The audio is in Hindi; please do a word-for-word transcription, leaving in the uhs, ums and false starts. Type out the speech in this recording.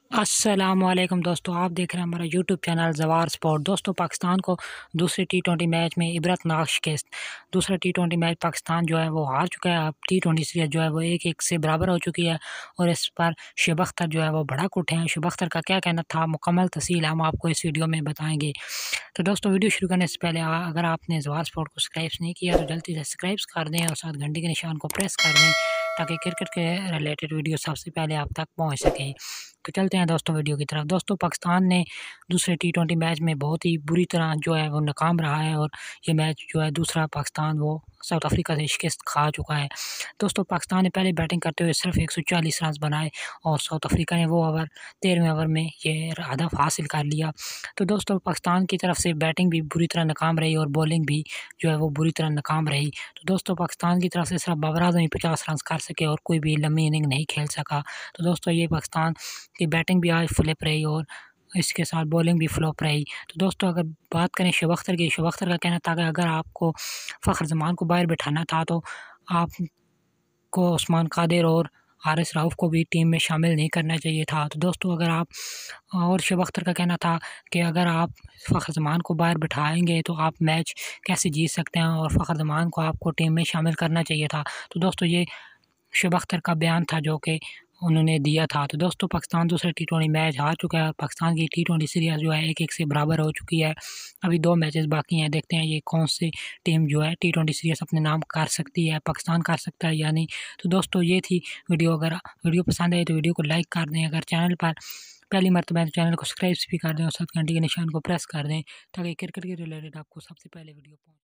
अस्सलामुअलैकुम दोस्तों, आप देख रहे हैं हमारा यूट्यूब चैनल जवार स्पोर्ट। दोस्तों, पाकिस्तान को दूसरे टी ट्वेंटी मैच में इबरतनाक शिकस्त। दूसरा टी ट्वेंटी मैच पाकिस्तान जो है वो हार चुका है। अब टी ट्वेंटी सीरीज जो है वो एक एक से बराबर हो चुकी है और इस पर शुएब अख्तर जो है वो भड़क उठे हैं। शुएब अख्तर का क्या कहना था, मुकम्मल तफसील हम आपको इस वीडियो में बताएंगे। तो दोस्तों, वीडियो शुरू करने से पहले आ- अगर आपने जवार स्पोर्ट को सब्सक्राइब नहीं किया तो जल्दी से सब्सक्राइब कर दें और साथ घंटी के निशान को प्रेस कर दें ताकि क्रिकेट के रिलेटेड वीडियो सबसे पहले आप तक पहुंच सके। तो चलते हैं दोस्तों वीडियो की तरफ। दोस्तों, पाकिस्तान ने दूसरे टी ट्वेंटी मैच में बहुत ही बुरी तरह जो है वो नाकाम रहा है और ये मैच जो है दूसरा पाकिस्तान वो साउथ अफ्रीका से शिकस्त खा चुका है। दोस्तों, पाकिस्तान ने पहले बैटिंग करते हुए सिर्फ एक सौ चालीस रन बनाए और साउथ अफ्रीका ने वो ओवर तेरहवें ओवर में ये हदफ हासिल कर लिया। तो दोस्तों, पाकिस्तान की तरफ से बैटिंग भी बुरी तरह नाकाम रही और बॉलिंग भी जो है वो बुरी तरह नाकाम रही। तो दोस्तों, पाकिस्तान की तरफ से सिर्फ बाबर आजम ही पचास रन कर सके और कोई भी लंबी इनिंग नहीं खेल सका। तो दोस्तों, ये पाकिस्तान की बैटिंग भी आज फ्लिप रही और इसके साथ बॉलिंग भी फ्लॉप रही। तो दोस्तों, अगर बात करें शुएब अख्तर की, शुएब अख्तर का कहना था कि अगर आपको फ़खर जमान को बाहर बिठाना था तो आपको उस्मान कादिर और हारिस रऊफ़ को भी टीम में शामिल नहीं करना चाहिए था। तो दोस्तों, अगर आप और शुएब अख्तर का कहना था कि अगर आप फ़खर जमान को बाहर बिठाएँगे तो आप मैच कैसे जीत सकते हैं और फ़खर जमान को आपको टीम में शामिल करना चाहिए था। तो दोस्तों, ये शुएब अख्तर का बयान था जो कि उन्होंने दिया था। तो दोस्तों, पाकिस्तान दूसरा टी ट्वेंटी मैच हार चुका है और पाकिस्तान की टी ट्वेंटी सीरीज़ जो है एक एक से बराबर हो चुकी है। अभी दो मैचेस बाकी हैं, देखते हैं ये कौन सी टीम जो है टी ट्वेंटी सीरीज़ अपने नाम कर सकती है, पाकिस्तान कर सकता है या नहीं। तो दोस्तों, ये थी वीडियो। अगर वीडियो पसंद आई तो वीडियो को लाइक कर दें। अगर चैनल पर पहली मर्तबा है तो चैनल को सब्सक्राइब भी कर दें और साथ घंटी के निशान को प्रेस कर दें ताकि क्रिकेट के रिलेटेड आपको सबसे पहले वीडियो पहुँचे।